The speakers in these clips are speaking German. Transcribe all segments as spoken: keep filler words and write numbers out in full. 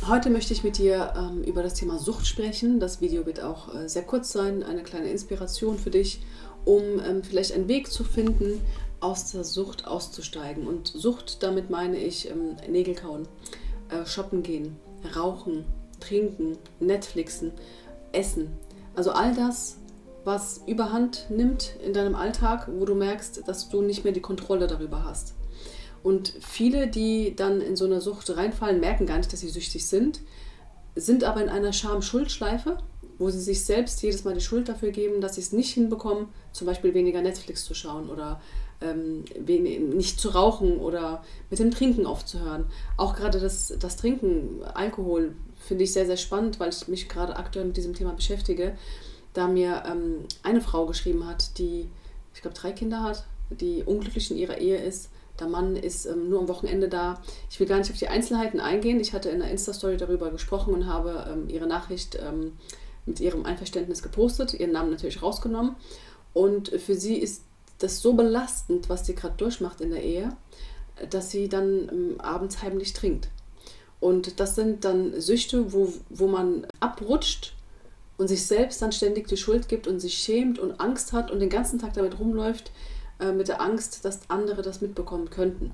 Heute möchte ich mit dir ähm, über das Thema Sucht sprechen. Das Video wird auch äh, sehr kurz sein, eine kleine Inspiration für dich, um ähm, vielleicht einen Weg zu finden, aus der Sucht auszusteigen. Und Sucht, damit meine ich ähm, Nägel kauen, äh, shoppen gehen, rauchen, trinken, Netflixen, essen. Also all das, was Überhand nimmt in deinem Alltag, wo du merkst, dass du nicht mehr die Kontrolle darüber hast. Und viele, die dann in so eine Sucht reinfallen, merken gar nicht, dass sie süchtig sind, sind aber in einer Scham-Schuld-Schleife, wo sie sich selbst jedes Mal die Schuld dafür geben, dass sie es nicht hinbekommen, zum Beispiel weniger Netflix zu schauen oder ähm, nicht zu rauchen oder mit dem Trinken aufzuhören. Auch gerade das, das Trinken, Alkohol, finde ich sehr, sehr spannend, weil ich mich gerade aktuell mit diesem Thema beschäftige, da mir ähm, eine Frau geschrieben hat, die, ich glaube, drei Kinder hat, die unglücklich in ihrer Ehe ist. Der Mann ist ähm, nur am Wochenende da. Ich will gar nicht auf die Einzelheiten eingehen. Ich hatte in der Insta-Story darüber gesprochen und habe ähm, ihre Nachricht ähm, mit ihrem Einverständnis gepostet, ihren Namen natürlich rausgenommen. Und für sie ist das so belastend, was sie gerade durchmacht in der Ehe, dass sie dann ähm, abends heimlich trinkt. Und das sind dann Süchte, wo, wo man abrutscht und sich selbst dann ständig die Schuld gibt und sich schämt und Angst hat und den ganzen Tag damit rumläuft, mit der Angst, dass andere das mitbekommen könnten.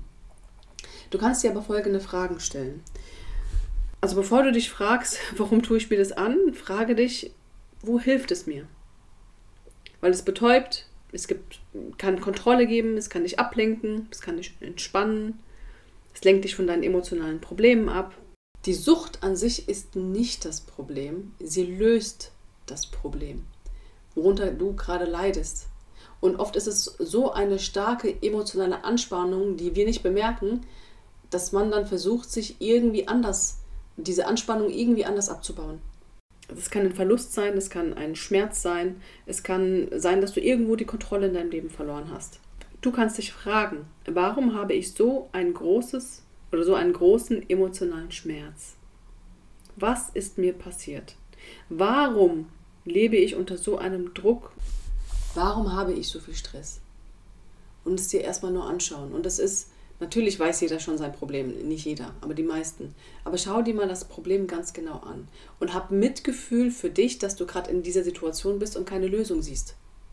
Du kannst dir aber folgende Fragen stellen. Also bevor du dich fragst, warum tue ich mir das an, frage dich, wo hilft es mir? Weil es betäubt, es gibt, kann Kontrolle geben, es kann dich ablenken, es kann dich entspannen, es lenkt dich von deinen emotionalen Problemen ab. Die Sucht an sich ist nicht das Problem, sie löst das Problem, worunter du gerade leidest. Und oft ist es so eine starke emotionale Anspannung, die wir nicht bemerken, dass man dann versucht, sich irgendwie anders, diese Anspannung irgendwie anders abzubauen. Es kann ein Verlust sein, es kann ein Schmerz sein, es kann sein, dass du irgendwo die Kontrolle in deinem Leben verloren hast. Du kannst dich fragen, warum habe ich so ein großes oder so einen großen emotionalen Schmerz? Was ist mir passiert? Warum lebe ich unter so einem Druck? Warum habe ich so viel Stress? Und es dir erstmal nur anschauen. Und das ist, natürlich weiß jeder schon sein Problem, nicht jeder, aber die meisten. Aber schau dir mal das Problem ganz genau an. Und hab Mitgefühl für dich, dass du gerade in dieser Situation bist und keine Lösung siehst.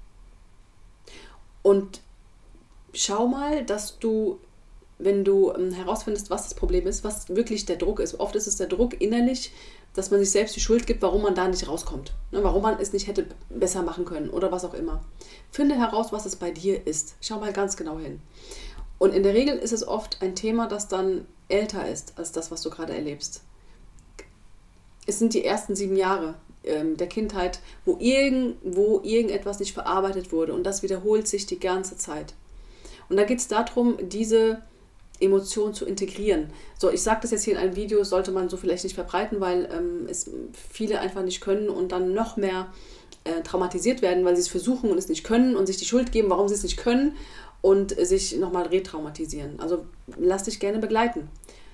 Und schau mal, dass du, wenn du ähm, herausfindest, was das Problem ist, was wirklich der Druck ist. Oft ist es der Druck innerlich, dass man sich selbst die Schuld gibt, warum man da nicht rauskommt. Ne, warum man es nicht hätte besser machen können oder was auch immer. Finde heraus, was es bei dir ist. Schau mal ganz genau hin. Und in der Regel ist es oft ein Thema, das dann älter ist als das, was du gerade erlebst. Es sind die ersten sieben Jahre ähm, der Kindheit, wo, irgend, wo irgendetwas nicht verarbeitet wurde. Und das wiederholt sich die ganze Zeit. Und da geht es darum, diese Emotionen zu integrieren. So, ich sage das jetzt hier in einem Video, sollte man so vielleicht nicht verbreiten, weil ähm, es viele einfach nicht können und dann noch mehr äh, traumatisiert werden, weil sie es versuchen und es nicht können und sich die Schuld geben, warum sie es nicht können und sich nochmal retraumatisieren. Also lass dich gerne begleiten.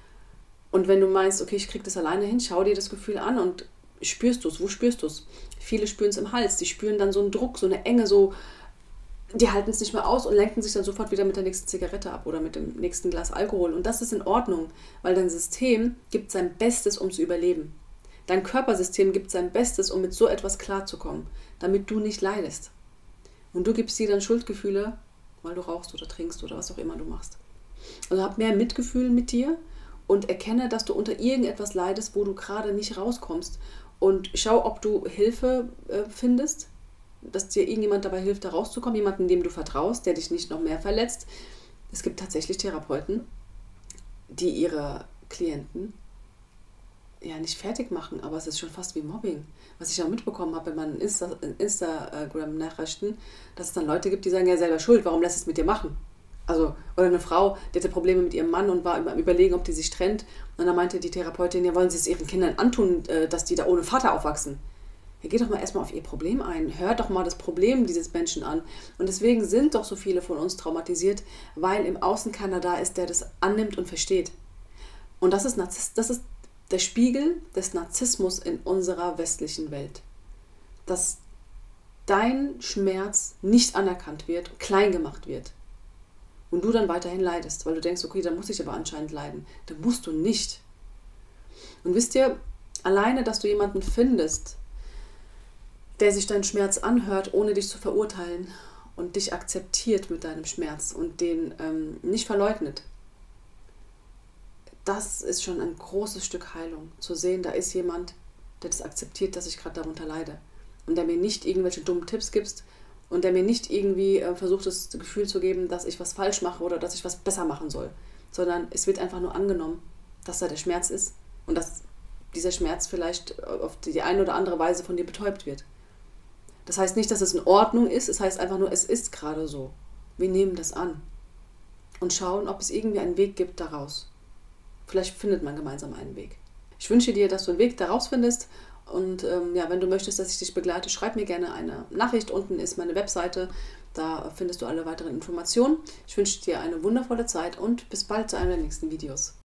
Und wenn du meinst, okay, ich kriege das alleine hin, schau dir das Gefühl an und spürst du es. Wo spürst du es? Viele spüren es im Hals, die spüren dann so einen Druck, so eine Enge, so die halten es nicht mehr aus und lenken sich dann sofort wieder mit der nächsten Zigarette ab oder mit dem nächsten Glas Alkohol. Und das ist in Ordnung, weil dein System gibt sein Bestes, um zu überleben. Dein Körpersystem gibt sein Bestes, um mit so etwas klarzukommen, damit du nicht leidest. Und du gibst dir dann Schuldgefühle, weil du rauchst oder trinkst oder was auch immer du machst. Also hab mehr Mitgefühl mit dir und erkenne, dass du unter irgendetwas leidest, wo du gerade nicht rauskommst. Und schau, ob du Hilfe äh, findest, dass dir irgendjemand dabei hilft, da rauszukommen, jemanden, dem du vertraust, der dich nicht noch mehr verletzt. Es gibt tatsächlich Therapeuten, die ihre Klienten ja nicht fertig machen, aber es ist schon fast wie Mobbing. Was ich auch mitbekommen habe in meinen Insta- Instagram-Nachrichten, dass es dann Leute gibt, die sagen, ja selber schuld, warum lässt es mit dir machen? Also, oder eine Frau, die hatte Probleme mit ihrem Mann und war am Überlegen, ob die sich trennt. Und dann meinte die Therapeutin, ja wollen sie es ihren Kindern antun, dass die da ohne Vater aufwachsen? Ja, geh doch mal erstmal auf ihr Problem ein. Hört doch mal das Problem dieses Menschen an. Und deswegen sind doch so viele von uns traumatisiert, weil im Außen keiner da ist, der das annimmt und versteht. Und das ist, Narziss, das ist der Spiegel des Narzissmus in unserer westlichen Welt. Dass dein Schmerz nicht anerkannt wird, klein gemacht wird. Und du dann weiterhin leidest, weil du denkst, okay, dann muss ich aber anscheinend leiden. Dann musst du nicht. Und wisst ihr, alleine, dass du jemanden findest, der sich deinen Schmerz anhört, ohne dich zu verurteilen und dich akzeptiert mit deinem Schmerz und den ähm, nicht verleugnet, das ist schon ein großes Stück Heilung. Zu sehen, da ist jemand, der das akzeptiert, dass ich gerade darunter leide und der mir nicht irgendwelche dummen Tipps gibt und der mir nicht irgendwie äh, versucht, das Gefühl zu geben, dass ich was falsch mache oder dass ich was besser machen soll, sondern es wird einfach nur angenommen, dass da der Schmerz ist und dass dieser Schmerz vielleicht auf die eine oder andere Weise von dir betäubt wird. Das heißt nicht, dass es in Ordnung ist, es heißt einfach nur, es ist gerade so. Wir nehmen das an und schauen, ob es irgendwie einen Weg gibt daraus. Vielleicht findet man gemeinsam einen Weg. Ich wünsche dir, dass du einen Weg daraus findest und ähm, ja, wenn du möchtest, dass ich dich begleite, schreib mir gerne eine Nachricht. Unten ist meine Webseite, da findest du alle weiteren Informationen. Ich wünsche dir eine wundervolle Zeit und bis bald zu einem der nächsten Videos.